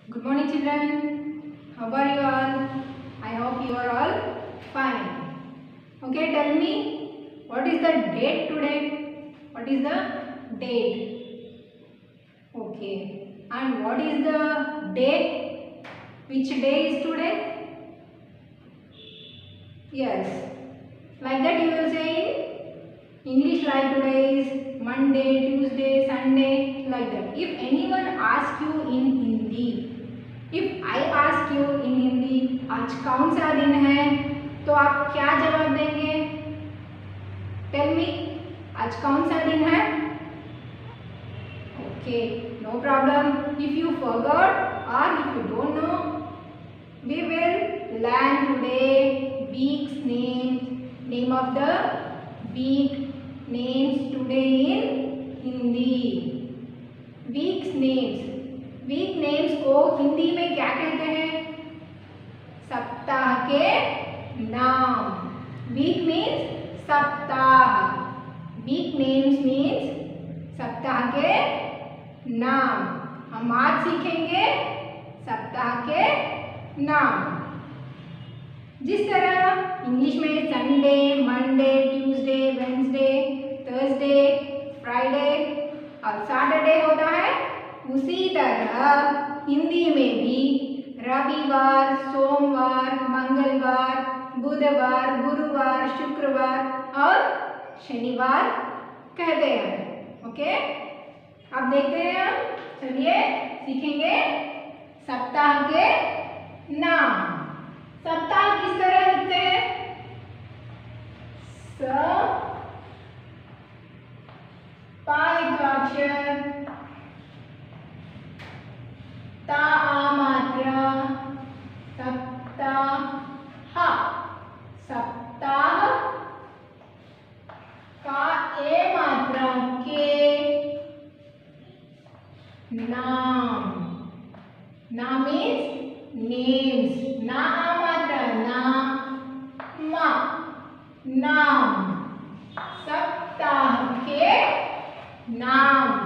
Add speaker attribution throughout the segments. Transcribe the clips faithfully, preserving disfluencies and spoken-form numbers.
Speaker 1: Good morning, children. How are you all? I hope you are all fine. Okay, tell me, what is the date today? What is the date? Okay. And what is the day? Which day is today? Yes. Like that you will say in English, like today is Monday, Tuesday, Sunday, like that. If anyone asks you in Hindi, if I ask you in Hindi, आज कौन सा दिन है, तो आप क्या जवाब देंगे? Tell me, आज कौन सा दिन है? Okay, no problem. If you forgot or if you don't know, we will learn today week's names, name of the week names today in Hindi. Week's names. Week names को हिंदी में क्या कहते हैं? सप्ताह के नाम. वीक मीन्स सप्ताह. Week names means सप्ताह के नाम. हम आज सीखेंगे सप्ताह के नाम. जिस तरह इंग्लिश में Sunday, Monday, Tuesday, Wednesday, Thursday, Friday और सैटरडे होता है, उसी तरह हिंदी में भी रविवार, सोमवार, मंगलवार, बुधवार, गुरुवार, शुक्रवार और शनिवार कहते हैं. ओके, अब देखते हैं. हम चलिए सीखेंगे सप्ताह के नाम. सप्ताह किस तरह लिखते हैं? स पायित्वाक्षर, ता आ मात्रा, सप्ताह. सप्ताह का ए मात्रा के नाम. नाम मीन्स नेम्स. ना आ मात्रा ना मा नाम. सप्ताह के नाम.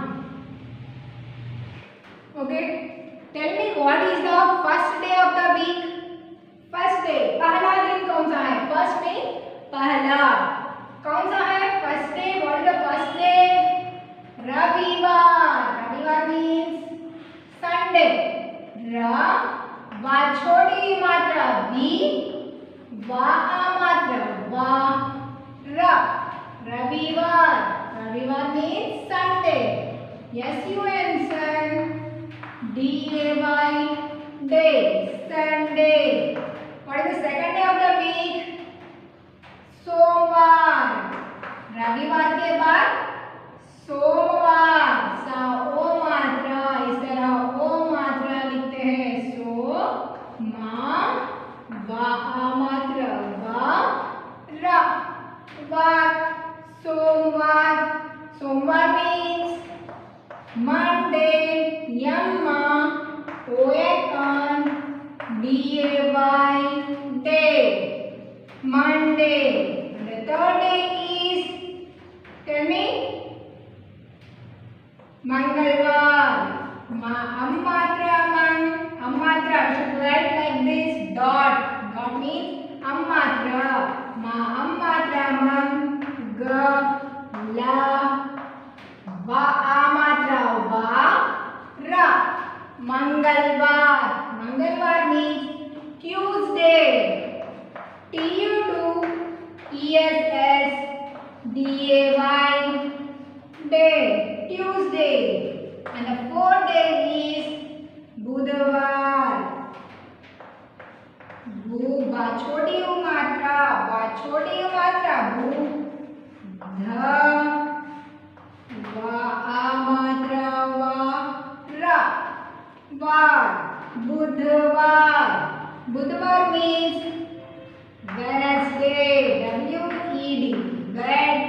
Speaker 1: Okay, tell me what is the first day of the week? First day, पहला दिन कौन सा है? फर्स्ट में पहला कौन सा है? First day. What is the first day? रविवार. रविवार मीन्स संडे. र वा छोटी मात्रा वी, वा आ मात्रा वा, र. रविवार. रविवार means Sunday. Yes you answer. D A Y day, Sunday. What is the second day of the week? सोमवार. रविवार के बाद सोमवार. सा ओ मात्रा, इस तरह ओ मात्रा लिखते हैं. सो मा वा आ मात्रा वा रा वार. सोमवार. सोमवार means Monday, Yamma, Oyakan, D A Y, day, Monday. And the third day is, tell me, Mangalwar. Ma Ammatra man, Ammatra, we should write like this, dot. Dot means Ammatra. Ma Ammatra man, ga, la, va आ मात्रा वा रा. मंगलवार. मंगलवार means Tuesday. T U two E S S D A Y day. Tuesday. And the fourth day is बुधवार. बू बा छोटी ऊ मात्रा, बा छोटी ऊ मात्रा बू, ध वा आ मात्रा वा रा वार. बुधवार. बुधवार means Wednesday. W E D wed.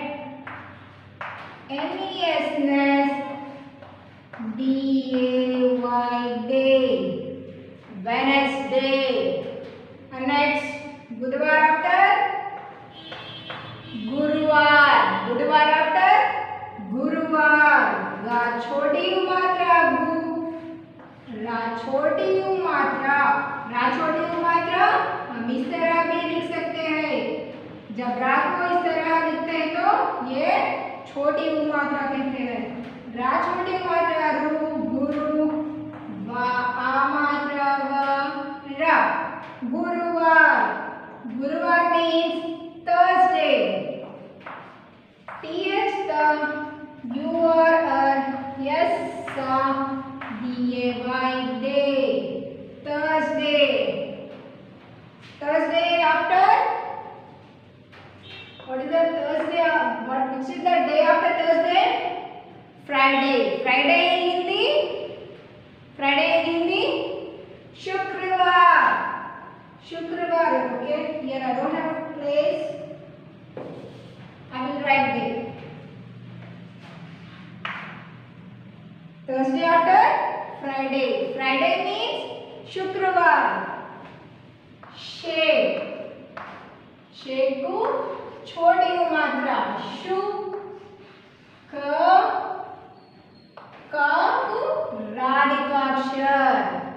Speaker 1: N E S ness D A Y day. Wednesday. Next बुधवार आफ्टर गुरुवार. बुधवार आफ्टर गुरुवार. गा छोटी मात्रा गु, रा छोटी यू मात्रा, रा छोटी यू मात्रा हम इस तरह भी लिख सकते हैं। जब रा को इस तरह लिखते हैं तो ये छोटी यू मात्रा कहते हैं। रा छोटी यू मात्रा रु, गुरु, वा आ मात्रा व, रा, गुरुवार। गुरुवार means Thursday. T H the, U R uh, S सा, D A Y day, Thursday. Thursday after, what is the Thursday? What which is the day after Thursday? Friday. Friday in Hindi. Friday in Hindi. Shukrawar. Shukrawar. Okay. Here I don't have a place. I will write there. Thursday after Friday. Friday means Shukrawar. Shake. शेक को छोटी you मात्रा शु, क, क को राधिकाक्षर,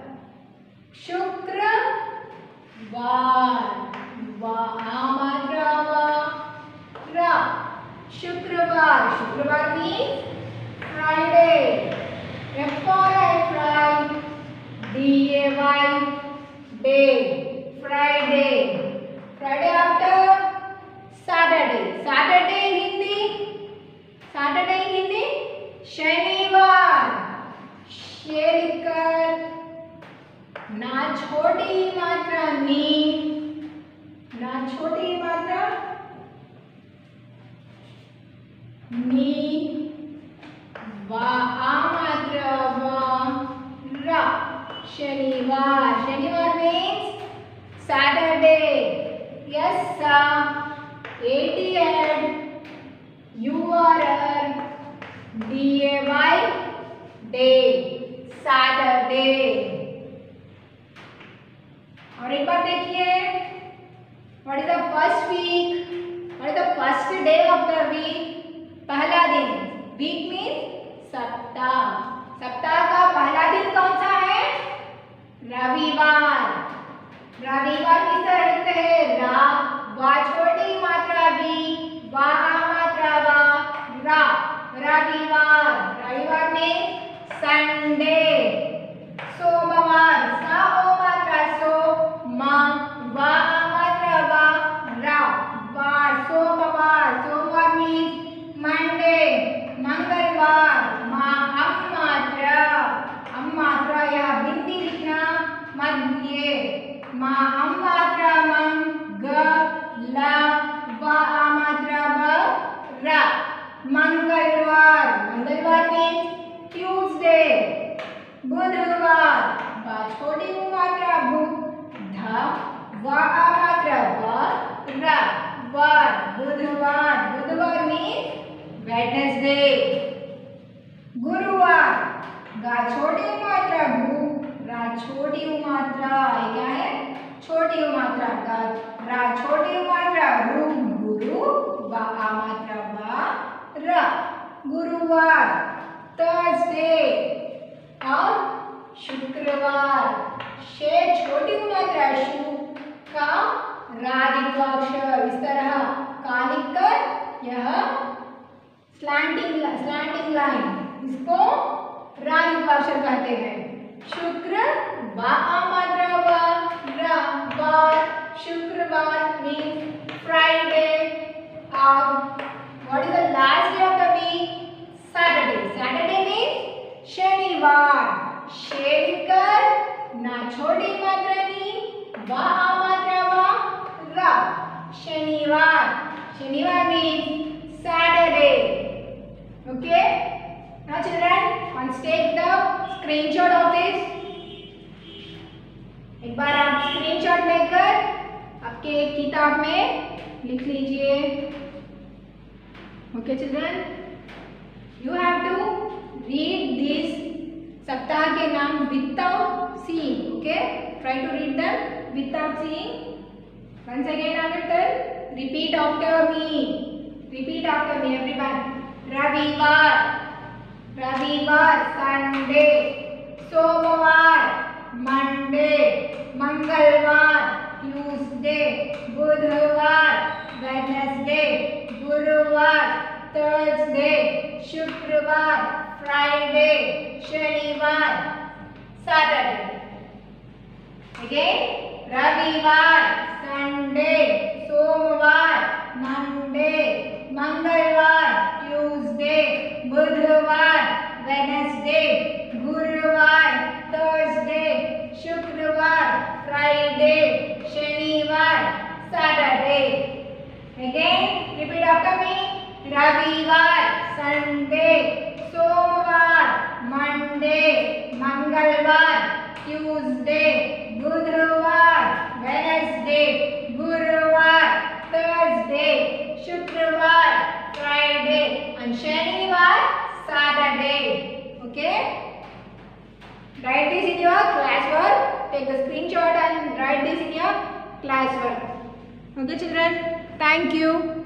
Speaker 1: शुक्र वार, वा आ मात्रा वा, रा, शुक्रवार। शुक्रवार means Friday. F for fry, D A Y day, Friday. Friday after Saturday. Saturday in Hindi. Saturday in Hindi. शनिवार। शे लिखकर ना छोटी मात्रा नी, ना छोटी मात्रा नी, वा आ मात्रा वा, रा, शनिवार। शनिवार means Saturday. Yes, sir. A T N, U R L, D A Y, day, Saturday. और एक बार देखिए, what is the first week? What is the first day of the week? पहला दिन। Week means सप्ताह। सप्ताह का पहला दिन कौन सा है? रविवार। रविवार किस तरह लिखते हैं? रा, वा छोटी मात्रा वी, वा आ मात्रा वा, रा, रविवार। रविवार में संडे। सोमवार, सा ओ मात्रा सो, मा, वा आ मात्रा वा, रा, वार। सोमवार। सोमवार मीन्स मंडे। मंगलवार, मा अम मात्रा, अम मात्रा या बिंदी लिखना मत भूलिए। मा अम मात्रा मंग, ग, ला, वा आ मात्रा व, रा, मंगलवार। मंगलवार मीन्स ट्यूसडे। बुधवार, वा छोटी यू मात्रा भू, ध, वा आ मात्रा व, रा, वार। बुधवार। बुधवार मीन्स वेडनेसडे। गुरुवार, गा छोटी यू मात्रा भू, रा छोटी यू मात्रा, ये क्या है? छोटी यू मात्रा का, रा छोटी यू मात्रा रु, गुरु, वा आ मात्रा वा, रा, गुरुवार। थर्सडे और शुक्रवार। शे छोटी यू मात्रा शु, का, राधिकाक्षर इस तरह का लिखकर यह स्लैंटिंग स्लैंटिंग लाइन, इसको राधिकाक्षर कहते हैं। शुक्र, वा आ मात्रा वा, रा, वार। शुक्रवार मीन्स फ्राइडे। और what is the last day of the week? Saturday. Saturday means शनिवार। शे लिखकर ना छोटी मात्रा नी, वा आ मात्रा वा, रा, शनिवार। शनिवार means Saturday. Okay, now children, once take the screenshot of this. एक बार आप स्क्रीनशॉट लेकर आपके किताब में लिख लीजिए। Okay children, you have to read this सप्ताह के नाम without seeing. Okay, try to read them without seeing. Once again I will tell, repeat after me, repeat after me everyone. रविवार, रविवार, संडे, सोमवार, ट्यूसडे बुधवार, वेडनेसडे गुरुवार, Thursday शुक्रवार, Friday शनिवार, सैटरडे। अगेन रविवार, संडे, सोमवार, मंडे, मंगलवार, ट्यूसडे, बुधवार, वेडनेसडे, गुरुवार, थर्सडे, शुक्रवार, फ्राइडे, शनिवार, Saturday. Again repeat after me. रविवार, संडे, सोमवार, मंडे, मंगलवार, ट्यूसडे, बुधवार, वेडनेसडे, गुरुवार, थर्सडे, शुक्रवार, फ्राइडे and शनिवार, Saturday. Okay? Write this in your classwork. Take the screenshot and write this in your classwork. Okay, children? Thank you.